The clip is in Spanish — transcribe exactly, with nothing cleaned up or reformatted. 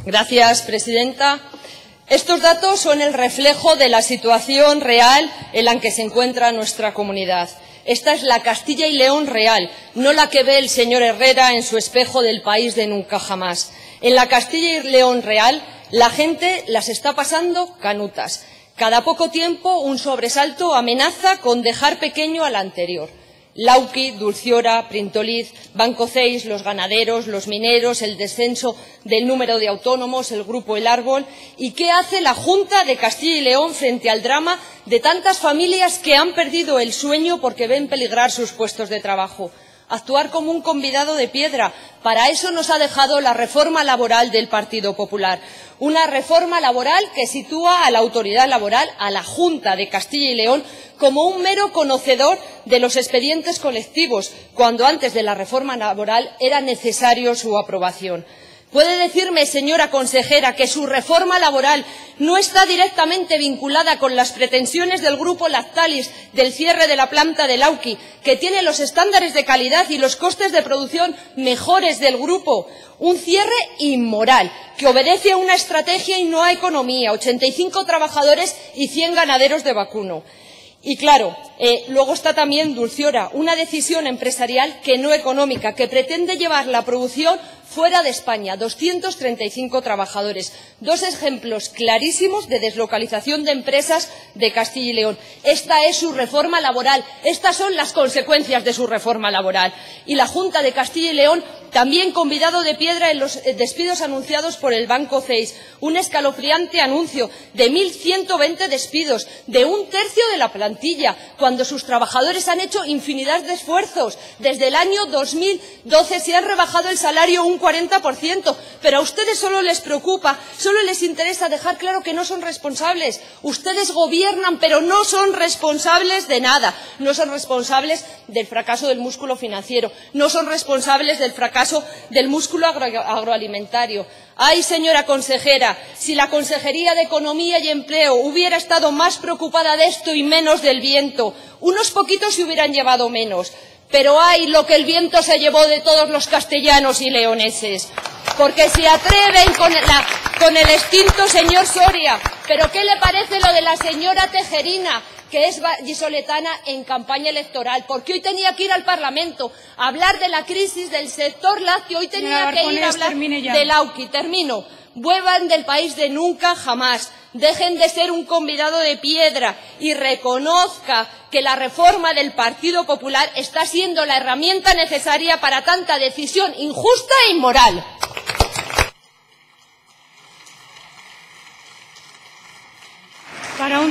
Señora presidenta. Estos datos son el reflejo de la situación real en la que se encuentra nuestra comunidad. Esta es la Castilla y León real, no la que ve el señor Herrera en su espejo del país de nunca jamás. En la Castilla y León real, la gente las está pasando canutas. Cada poco tiempo un sobresalto amenaza con dejar pequeño al anterior. Lauki, Dulciora, Printoliz, Banco Ceis, los ganaderos, los mineros, el descenso del número de autónomos, el grupo El Árbol. ¿Y qué hace la Junta de Castilla y León frente al drama de tantas familias que han perdido el sueño porque ven peligrar sus puestos de trabajo? Actuar como un convidado de piedra. Para eso nos ha dejado la reforma laboral del Partido Popular. Una reforma laboral que sitúa a la autoridad laboral, a la Junta de Castilla y León, como un mero conocedor de los expedientes colectivos, cuando antes de la reforma laboral era necesario su aprobación. ¿Puede decirme, señora consejera, que su reforma laboral no está directamente vinculada con las pretensiones del grupo Lactalis del cierre de la planta de Lauki, que tiene los estándares de calidad y los costes de producción mejores del grupo? Un cierre inmoral, que obedece a una estrategia y no a economía. ochenta y cinco trabajadores y cien ganaderos de vacuno. Y claro, eh, luego está también Dulciora, una decisión empresarial que no económica, que pretende llevar la producción fuera de España, doscientos treinta y cinco trabajadores. Dos ejemplos clarísimos de deslocalización de empresas de Castilla y León. Esta es su reforma laboral, estas son las consecuencias de su reforma laboral. Y la Junta de Castilla y León también convidado de piedra en los despidos anunciados por el Banco Ceis. Un escalofriante anuncio de mil ciento veinte despidos, de un tercio de la plantilla, cuando sus trabajadores han hecho infinidad de esfuerzos. Desde el año dos mil doce se han rebajado el salario un cuarenta por ciento, pero a ustedes solo les preocupa, solo les interesa dejar claro que no son responsables. Ustedes gobiernan, pero no son responsables de nada. No son responsables del fracaso del músculo financiero, no son responsables del fracaso del músculo agro agroalimentario. Ay, señora consejera, si la Consejería de Economía y Empleo hubiera estado más preocupada de esto y menos del viento, unos poquitos se hubieran llevado menos. Pero ay, lo que el viento se llevó de todos los castellanos y leoneses. Porque se atreven con, la, con el extinto señor Soria. Pero ¿qué le parece lo de la señora Tejerina, que es vallisoletana en campaña electoral? Porque hoy tenía que ir al Parlamento a hablar de la crisis del sector lácteo. Hoy tenía que ir a hablar de Lauki. Termino. Vuelvan del país de nunca jamás. Dejen de ser un convidado de piedra y reconozca que la reforma del Partido Popular está siendo la herramienta necesaria para tanta decisión injusta e inmoral. Para un